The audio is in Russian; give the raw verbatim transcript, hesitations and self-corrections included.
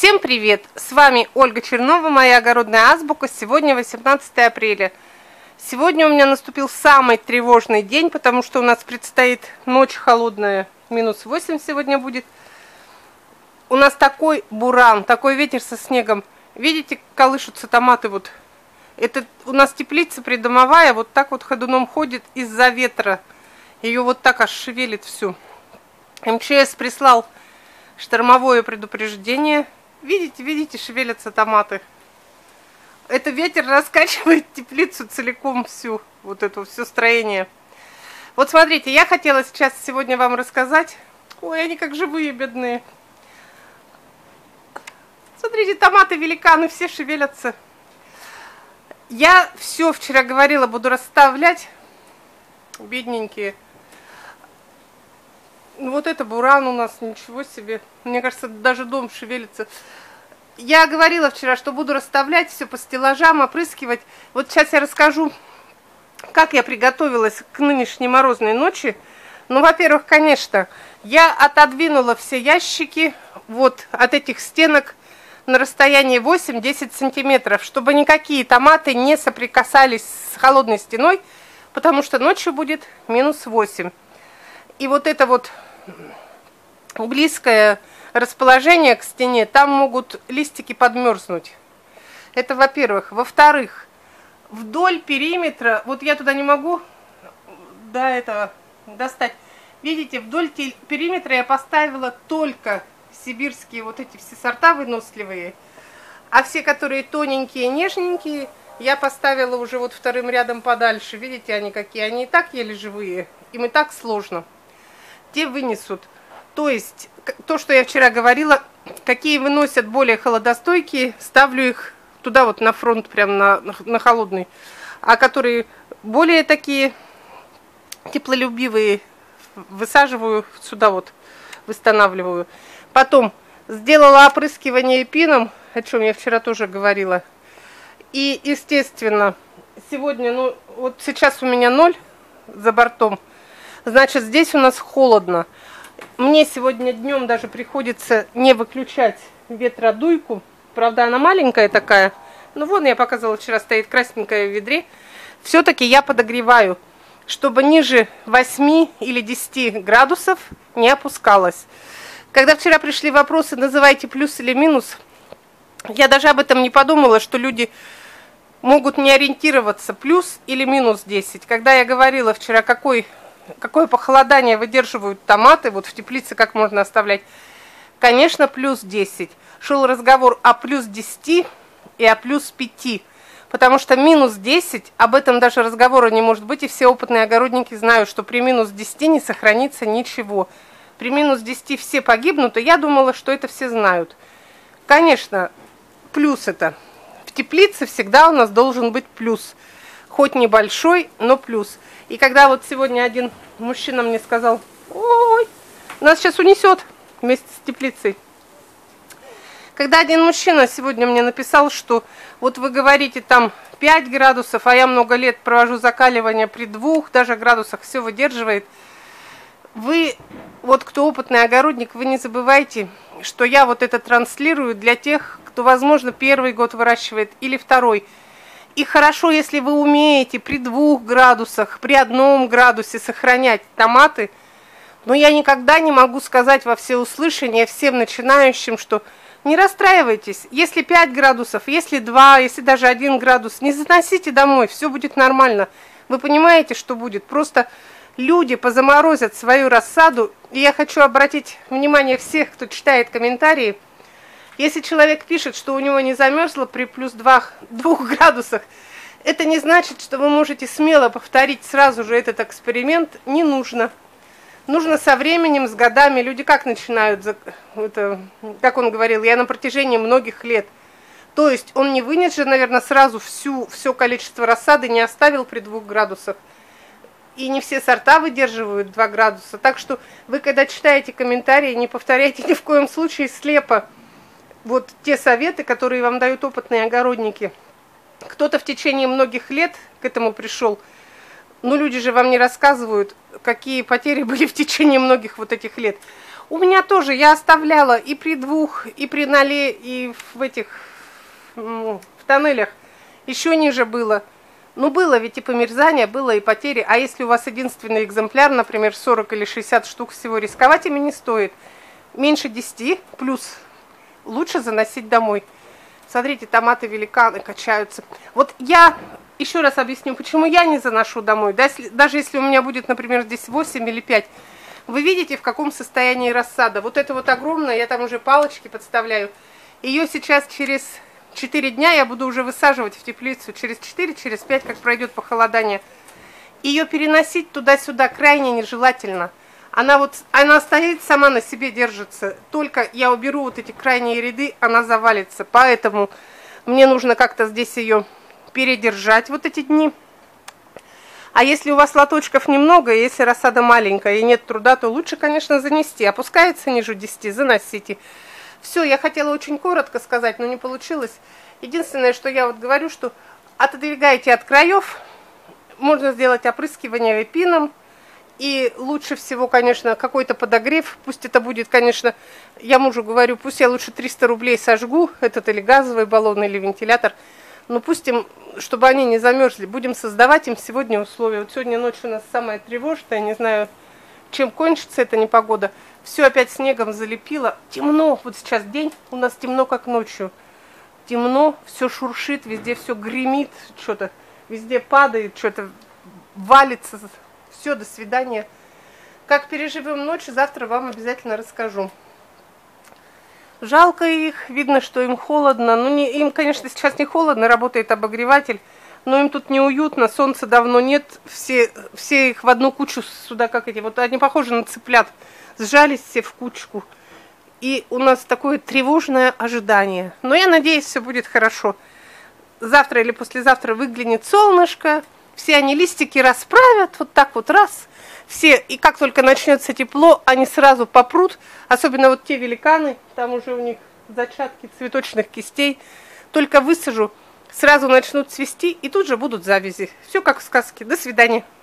Всем привет! С вами Ольга Чернова, моя огородная азбука. Сегодня восемнадцатое апреля. Сегодня у меня наступил самый тревожный день, потому что у нас предстоит ночь холодная, минус восемь сегодня будет. У нас такой буран, такой ветер со снегом. Видите, колышутся томаты вот. Это у нас теплица придомовая, вот так вот ходуном ходит из-за ветра. Ее вот так аж шевелит всю. эм че эс прислал штормовое предупреждение. Видите, видите, шевелятся томаты. Это ветер раскачивает теплицу целиком всю, вот это все строение. Вот смотрите, я хотела сейчас сегодня вам рассказать. Ой, они как живые, бедные. Смотрите, томаты великаны, все шевелятся. Я все вчера говорила, буду расставлять. Бедненькие. Вот это буран у нас, ничего себе. Мне кажется, даже дом шевелится. Я говорила вчера, что буду расставлять все по стеллажам, опрыскивать. Вот сейчас я расскажу, как я приготовилась к нынешней морозной ночи. Ну, во-первых, конечно, я отодвинула все ящики вот от этих стенок на расстоянии восемь-десять сантиметров, чтобы никакие томаты не соприкасались с холодной стеной, потому что ночью будет минус восемь. И вот это вот близкое расположение к стене, там могут листики подмерзнуть. Это во-первых. Во-вторых, вдоль периметра, вот я туда не могу до этого достать. Видите, вдоль периметра я поставила только сибирские вот эти все сорта выносливые, а все, которые тоненькие, нежненькие, я поставила уже вот вторым рядом подальше. Видите, они какие? Они и так еле живые, им и так сложно. Те вынесут. То есть, то, что я вчера говорила, какие выносят более холодостойкие, ставлю их туда вот на фронт, прям на, на, на холодный. А которые более такие теплолюбивые, высаживаю сюда вот, восстанавливаю. Потом сделала опрыскивание пином, о чем я вчера тоже говорила. И, естественно, сегодня, ну, вот сейчас у меня ноль за бортом. Значит, здесь у нас холодно. Мне сегодня днем даже приходится не выключать ветродуйку. Правда, она маленькая такая. Ну, вон, я показывала, вчера стоит красненькая в ведре. Все-таки я подогреваю, чтобы ниже восьми или десяти градусов не опускалась. Когда вчера пришли вопросы, называйте плюс или минус, я даже об этом не подумала, что люди могут не ориентироваться, плюс или минус десять. Когда я говорила вчера, какой... Какое похолодание выдерживают томаты, вот в теплице как можно оставлять? Конечно, плюс десять. Шел разговор о плюс десяти и о плюс пяти, потому что минус десять, об этом даже разговора не может быть, и все опытные огородники знают, что при минус десяти не сохранится ничего. При минус десяти все погибнут, и я думала, что это все знают. Конечно, плюс это. В теплице всегда у нас должен быть плюс. Хоть небольшой, но плюс. И когда вот сегодня один мужчина мне сказал: ой, нас сейчас унесет вместе с теплицей. Когда один мужчина сегодня мне написал, что вот вы говорите там пять градусов, а я много лет провожу закаливание при двух даже градусах, все выдерживает. Вы, вот кто опытный огородник, вы не забывайте, что я вот это транслирую для тех, кто, возможно, первый год выращивает или второй. И хорошо, если вы умеете при двух градусах, при одном градусе сохранять томаты, но я никогда не могу сказать во всеуслышание всем начинающим, что не расстраивайтесь, если пять градусов, если два, если даже один градус, не заносите домой, все будет нормально. Вы понимаете, что будет? Просто люди позаморозят свою рассаду, и я хочу обратить внимание всех, кто читает комментарии. Если человек пишет, что у него не замерзло при плюс двух градусах, это не значит, что вы можете смело повторить сразу же этот эксперимент. Не нужно. Нужно со временем, с годами. Люди как начинают, это, как он говорил, я на протяжении многих лет. То есть он не вынес же, наверное, сразу всю, все количество рассады, не оставил при двух градусах. И не все сорта выдерживают два градуса. Так что вы, когда читаете комментарии, не повторяйте ни в коем случае слепо вот те советы, которые вам дают опытные огородники. Кто-то в течение многих лет к этому пришел. Но люди же вам не рассказывают, какие потери были в течение многих вот этих лет. У меня тоже, я оставляла и при двух, и при ноле, и в этих, в тоннелях еще ниже было. Ну, было ведь и померзание, было и потери. А если у вас единственный экземпляр, например, сорок или шестьдесят штук всего, рисковать ими не стоит. Меньше десяти, плюс лучше заносить домой. Смотрите, томаты-великаны качаются. Вот я еще раз объясню, почему я не заношу домой. Да, если, даже если у меня будет, например, здесь восемь или пять. Вы видите, в каком состоянии рассада. Вот это вот огромное, я там уже палочки подставляю. Ее сейчас через четыре дня я буду уже высаживать в теплицу. Через четыре, через пять, как пройдет похолодание. Ее переносить туда-сюда крайне нежелательно. Она вот, она стоит, сама на себе держится. Только я уберу вот эти крайние ряды, она завалится. Поэтому мне нужно как-то здесь ее передержать вот эти дни. А если у вас лоточков немного, если рассада маленькая и нет труда, то лучше, конечно, занести. Опускается ниже десяти, заносите. Все, я хотела очень коротко сказать, но не получилось. Единственное, что я вот говорю, что отодвигайте от краев. Можно сделать опрыскивание пином. И лучше всего, конечно, какой-то подогрев. Пусть это будет, конечно, я мужу говорю, пусть я лучше триста рублей сожгу, этот или газовый баллон, или вентилятор. Но пусть им, чтобы они не замерзли, будем создавать им сегодня условия. Вот сегодня ночь у нас самая тревожная, не знаю, чем кончится эта непогода. Все опять снегом залепило. Темно, вот сейчас день, у нас темно, как ночью. Темно, все шуршит, везде все гремит, что-то, везде падает, что-то валится. Все, до свидания. Как переживем ночь, завтра вам обязательно расскажу. Жалко их, видно, что им холодно. Ну, не, им, конечно, сейчас не холодно, работает обогреватель, но им тут неуютно, солнца давно нет. Все, все их в одну кучу сюда, как эти, вот они похожи на цыплят, сжались все в кучку. И у нас такое тревожное ожидание. Но я надеюсь, все будет хорошо. Завтра или послезавтра выглянет солнышко, все они листики расправят, вот так вот раз. Все, и как только начнется тепло, они сразу попрут, особенно вот те великаны, там уже у них зачатки цветочных кистей. Только высажу, сразу начнут цвести, и тут же будут завязи. Все как в сказке. До свидания.